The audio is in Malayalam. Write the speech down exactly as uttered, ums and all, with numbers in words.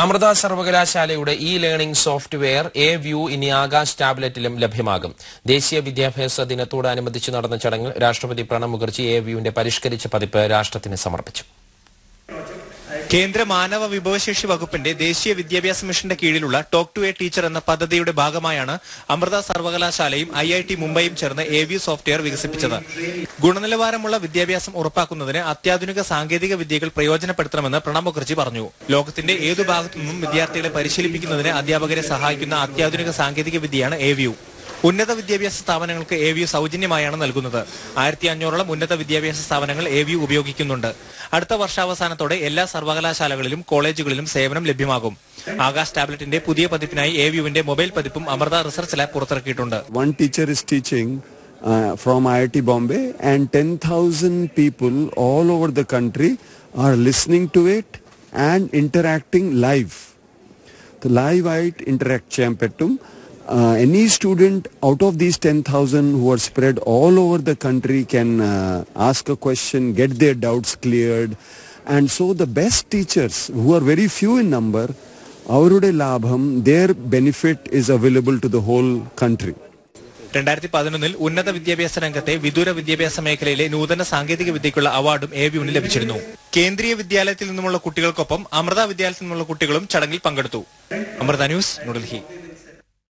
അമൃത സർവകലാശാലയുടെ e learning software A view ഇനി ആകാശ് ടാബ്ലറ്റിലും ലഭ്യമാകും. ദേശീയ വിദ്യാഭ്യാസ ദിനത്തോടനുബന്ധിച്ച് നടന്ന ചടങ്ങിൽ രാഷ്ട്രപതി പ്രണബ് മുഖർജി എ വ്യൂവിന്റെ പരിഷ്കരിച്ച പതിപ്പ് രാഷ്ട്രത്തിന് സമർപ്പിച്ചു. കേന്ദ്ര മാനവ വിഭവശേഷി വകുപ്പിന്റെ ദേശീയ വിദ്യാഭ്യാസ മിഷന്റെ കീഴിലുള്ള ടോക്ക് ടു എ ടീച്ചർ എന്ന പദ്ധതിയുടെ ഭാഗമായാണ് അമൃത സർവകലാശാലയും ഐ ഐ ടി മുംബൈയും ചേർന്ന് എ വ്യൂ സോഫ്റ്റ്വെയർ വികസിപ്പിച്ചത്. ഗുണനിലവാരമുള്ള വിദ്യാഭ്യാസം ഉറപ്പാക്കുന്നതിന് അത്യാധുനിക സാങ്കേതിക വിദ്യകൾ പ്രയോജനപ്പെടുത്തണമെന്ന് പ്രണബ് മുഖർജി പറഞ്ഞു. ലോകത്തിന്റെ ഏതു ഭാഗത്തു നിന്നും വിദ്യാർത്ഥികളെ പരിശീലിപ്പിക്കുന്നതിന് അധ്യാപകരെ സഹായിക്കുന്ന അത്യാധുനിക സാങ്കേതിക വിദ്യയാണ് എ വ്യൂ. ഉന്നത വിദ്യാഭ്യാസ സ്ഥാപനങ്ങൾക്ക് എ വ്യൂ സൗജന്യമായാണ് നൽകുന്നത്. ആയിരത്തി അഞ്ഞൂറോളം ഉന്നത വിദ്യാഭ്യാസ സ്ഥാപനങ്ങൾ എ വ്യൂ ഉപയോഗിക്കുന്നുണ്ട്. അടുത്ത വർഷാവസാനത്തോടെ എല്ലാ സർവകലാശാലകളിലും കോളേജുകളിലും സേവനം ലഭ്യമാകും. ആകാശ് ടാബ്ലറ്റിന്റെ പുതിയ പതിപ്പിനായി എ വ്യൂവിന്റെ മൊബൈൽ പതിപ്പും അമൃത റിസർച്ച് ലാബ് പുറത്തിറക്കിയിട്ടുണ്ട്. One teacher is teaching uh, from I I T Bombay and ten thousand people all over the country are listening to it and interacting live. The live ആയിട്ട് interact ചെയ്യാൻ പറ്റും. Uh, any student out of these ten thousand who are spread all over the country can uh, ask a question, get their doubts cleared, and so the best teachers who are very few in number, avarude labham, their benefit is available to the whole country. രണ്ടായിരത്തി പതിനൊന്നിൽ ഉന്നത വിദ്യാഭ്യാസ രംഗത്തെ വിദൂര വിദ്യാഭ്യാസ മേഖലയിലെ നൂതന സാങ്കേതിക വിദ്യയ്ക്കുള്ള അവാർഡും എ വ്യൂവിന് ലഭിച്ചിരുന്നു. കേന്ദ്രീയ വിദ്യാലയത്തിൽ നിന്നുമുള്ള കുട്ടികൾക്കൊപ്പം അമൃത വിദ്യാലയത്തിൽ നിന്നുള്ള കുട്ടികളും ചടങ്ങിൽ പങ്കെടുത്തു. അമൃത ന്യൂസ്, ന്യൂഡൽഹി.